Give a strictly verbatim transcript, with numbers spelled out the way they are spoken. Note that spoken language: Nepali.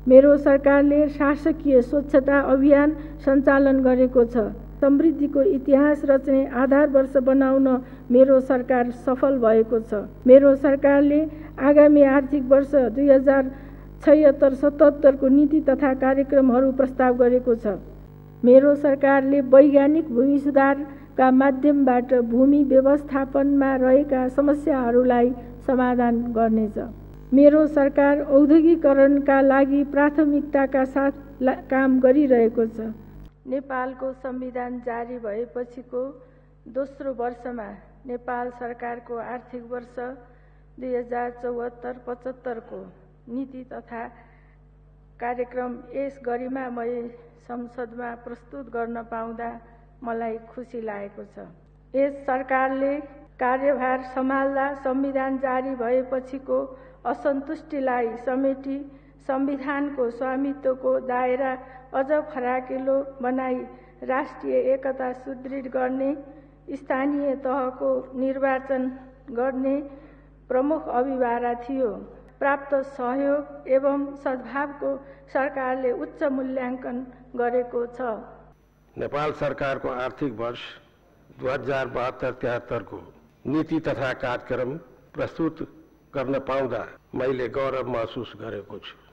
मेरो सरकारले शासकीय स्वच्छता अभियान सञ्चालन गरेको छ। समृद्धिको इतिहास रच्ने आधार वर्ष बनाउन मेरो सरकार सफल भएको छ। मेरो सरकारले आगामी आर्थिक वर्ष दुई हजार छयत्तर सतहत्तरको नीति तथा कार्यक्रमहरू प्रस्ताव गरेको छ। मेरो सरकारले वैज्ञानिक भूमि सुधारका माध्यमबाट भूमि व्यवस्थापनमा रहेका समस्याहरूलाई समाधान गर्नेछ। मेरो सरकार औद्योगिकरणका लागि प्राथमिकताका साथ काम गरिरहेको छ। नेपालको संविधान जारी भएपछिको दोस्रो वर्षमा नेपाल सरकारको आर्थिक वर्ष दुई हजार चौहत्तर पचहत्तरको नीति तथा कार्यक्रम यस गरिमामय संसदमा प्रस्तुत गर्न पाउँदा मलाई खुसी लागेको छ। यस सरकारले कार्यभार सम्हाल्दा संविधान जारी भएपछिको असन्तुष्टिलाई समेटी संविधानको स्वामित्वको दायरा अझ फराकिलो बनाई राष्ट्रिय एकता सुदृढ गर्ने, स्थानीय तहको निर्वाचन गर्ने प्रमुख अभिभारा थियो। प्राप्त सहयोग एवं सद्भावको सरकारले उच्च मूल्याङ्कन गरेको छ। नेपाल सरकारको आर्थिक वर्ष दुई हजार बहत्तर तिहत्तर को नीति तथा कार्यक्रम प्रस्तुत गर्न पाउँदा मैले गौरव महसुस गरेको छु।